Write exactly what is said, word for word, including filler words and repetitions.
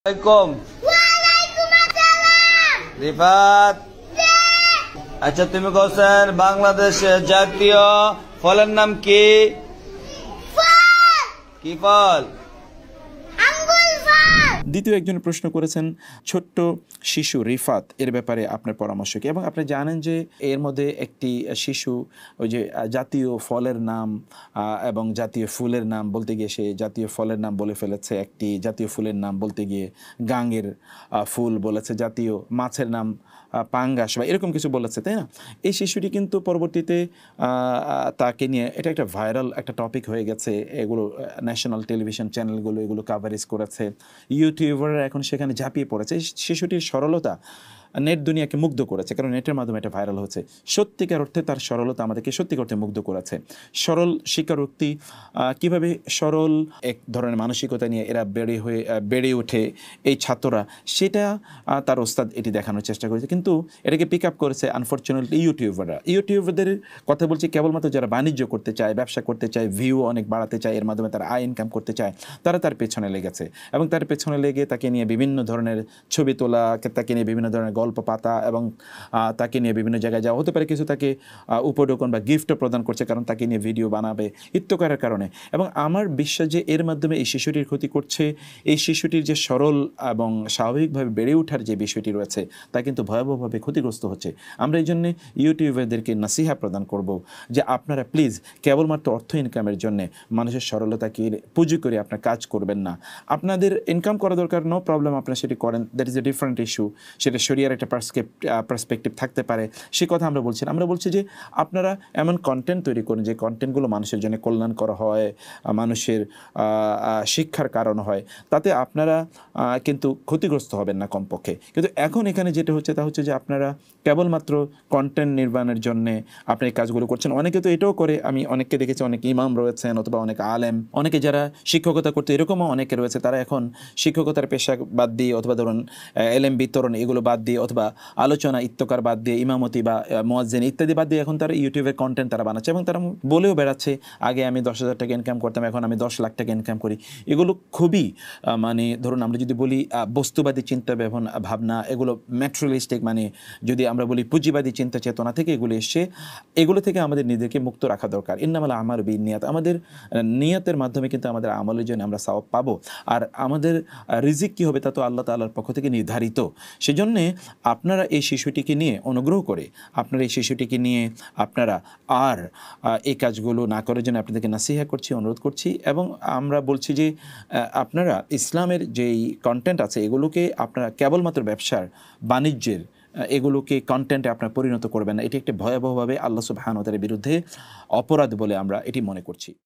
আলাইকুম। ওয়ালাইকুম আসসালাম। রিফাত, আচ্ছা তুমি কোশ্চেন, বাংলাদেশের জাতীয় ফলের নাম কি? ফল। কি ফল? আঙ্গুর ফল। দ্বিতীয় একজন প্রশ্ন করেছেন ছোট্ট শিশু রিফাত এর ব্যাপারে আপনার পরামর্শ কি? এবং আপনি জানেন যে এর মধ্যে একটি শিশু ওই যে জাতীয় ফলের নাম এবং জাতীয় ফুলের নাম বলতে গিয়ে সে জাতীয় ফলের নাম বলে ফেলেছে, একটি জাতীয় ফুলের নাম বলতে গিয়ে গাঙ্গের ফুল বলেছে, জাতীয় মাছের নাম পাঙ্গাস বা এরকম কিছু বলেছে, তাই না? এই শিশুটি কিন্তু পরবর্তীতে তাকে নিয়ে এটা একটা ভাইরাল একটা টপিক হয়ে গেছে, এগুলো ন্যাশনাল টেলিভিশন চ্যানেলগুলো এগুলো কাভারেজ করেছে, ইউটিউবাররা এখন সেখানে ঝাঁপিয়ে পড়েছে। শিশুটির সরলতা নেট দুনিয়াকে মুগ্ধ করেছে, কারণ নেটের মাধ্যমে এটা ভাইরাল হচ্ছে। সত্যিকার অর্থে তার সরলতা আমাদেরকে সত্যিকার অর্থে মুগ্ধ করেছে। সরল স্বীকারোক্তি, কীভাবে সরল এক ধরনের মানসিকতা নিয়ে এরা বেড়ে হয়ে বেড়ে ওঠে এই ছাত্ররা, সেটা তার ওস্তাদ এটি দেখানোর চেষ্টা করেছে। কিন্তু এটাকে পিক আপ করেছে আনফর্চুনেটলি ইউটিউবাররা। ইউটিউবারদের কথা বলছি কেবলমাত্র যারা বাণিজ্য করতে চায়, ব্যবসা করতে চায়, ভিউ অনেক বাড়াতে চায়, এর মাধ্যমে তারা আয় ইনকাম করতে চায়, তারা তার পেছনে লেগেছে এবং তার পেছনে লেগে তাকে নিয়ে বিভিন্ন ধরনের ছবি তোলা, তাকে নিয়ে বিভিন্ন ধরনের গল্প পাতা এবং তাকে নিয়ে বিভিন্ন জায়গায় যাওয়া, হতে পারে কিছু তাকে উপঢৌকন বা গিফটও প্রদান করছে কারণ তাকে নিয়ে ভিডিও বানাবে ইত্যকারের কারণে। এবং আমার বিশ্বাস যে এর মাধ্যমে এই শিশুটির ক্ষতি করছে, এই শিশুটির যে সরল এবং স্বাভাবিকভাবে বেড়ে ওঠার যে বিষয়টি রয়েছে তা কিন্তু ভয়াবহভাবে ক্ষতিগ্রস্ত হচ্ছে। আমরা এই জন্যে ইউটিউবারদেরকে নাসিহা প্রদান করব যে আপনারা প্লিজ কেবলমাত্র অর্থ ইনকামের জন্যে মানুষের সরলতাকে পুঁজি করে আপনার কাজ করবেন না। আপনাদের ইনকাম করা দরকার, নো প্রবলেম, আপনারা সেটি করেন, that is a different issue, সেটা শরিয়ার একটা পার্সপেক্টিভ থাকতে পারে, সে কথা আমরা বলছি না। আমরা বলছি যে আপনারা এমন কন্টেন্ট তৈরি করুন যে কন্টেন্টগুলো মানুষের জন্য কল্যাণকর হয়, মানুষের শিক্ষার কারণ হয়, তাতে আপনারা কিন্তু ক্ষতিগ্রস্ত হবেন না কমপক্ষে। কিন্তু এখন এখানে যেটা হচ্ছে তা হচ্ছে যে আপনারা কেবলমাত্র কন্টেন্ট নির্মাণের জন্যে আপনি এই কাজগুলো করছেন। অনেকে তো এটাও করে, আমি অনেককে দেখেছি, অনেক ইমাম রয়েছেন অথবা অনেক আলেম, অনেকে যারা শিক্ষকতা করতে এরকমও অনেকে রয়েছে, তারা এখন শিক্ষকতার পেশা বাদ দিয়ে অথবা ধরুন এলএম বিতরণ এগুলো বাদ দিয়ে অথবা আলোচনা ইত্তকার বাদ দিয়ে ইমামতি বা মুয়াজ্জিন ইত্যাদি বাদ দিয়ে এখন তারা ইউটিউবের কন্টেন্ট তারা বানাচ্ছে এবং তারা বলেও বেড়াচ্ছে আগে আমি দশ হাজার টাকা ইনকাম করতাম, এখন আমি দশ লাখ টাকা ইনকাম করি। এগুলো খুবই মানে ধরুন আমরা যদি বলি বস্তুবাদী চিন্তা ভাবনা, এগুলো ম্যাটেরিয়ালিস্টিক, মানে যদি আমরা বলি পুঁজিবাদী চিন্তা চেতনা থেকে এগুলো এসছে, এগুলো থেকে আমাদের নিজেদেরকে মুক্ত রাখা দরকার। ইন্নামাল আমালু বিন্নিয়াত, আমাদের নিয়তের মাধ্যমে কিন্তু আমাদের আমলের জন্য আমরা সওয়াব পাবো, আর আমাদের রিজিক কী হবে তা তো আল্লাহ তাআলার পক্ষ থেকে নির্ধারিত। সেজন্যে আপনারা এই শিশুটিকে নিয়ে অনুগ্রহ করে আপনারা এই শিশুটিকে নিয়ে আপনারা আর এই কাজগুলো না করার জন্য আপনাদেরকে নাসিহা করছি, অনুরোধ করছি। এবং আমরা বলছি যে আপনারা ইসলামের যেই কন্টেন্ট আছে এগুলোকে আপনারা কেবলমাত্র ব্যবসার বাণিজ্যের এগুলোকে কন্টেন্টে আপনারা পরিণত করবেন না। এটি একটি ভয়াবহভাবে আল্লাহ সুবহানাহু ওয়া তাআলার বিরুদ্ধে অপরাধ বলে আমরা এটি মনে করছি।